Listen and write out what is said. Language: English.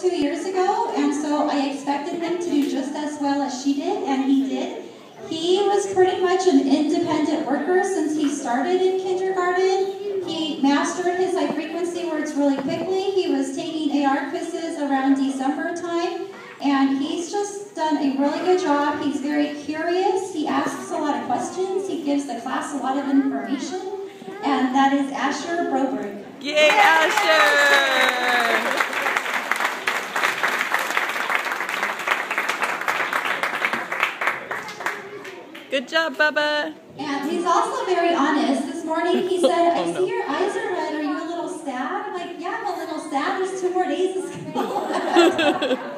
class 2 years ago, and so I expected him to do just as well as she did, and he did. He was pretty much an independent worker since he started in kindergarten. He mastered his high frequency words really quickly. He was taking AR quizzes around December time, and he's just done a really good job. He's very curious. He asks a lot of questions. He gives the class a lot of information, and that is Asher Broberg. Yay, Asher! Good job, Bubba. And he's also very honest. This morning he said, I see your eyes are red. Are you a little sad? I'm like, yeah, I'm a little sad. There's 2 more days of school.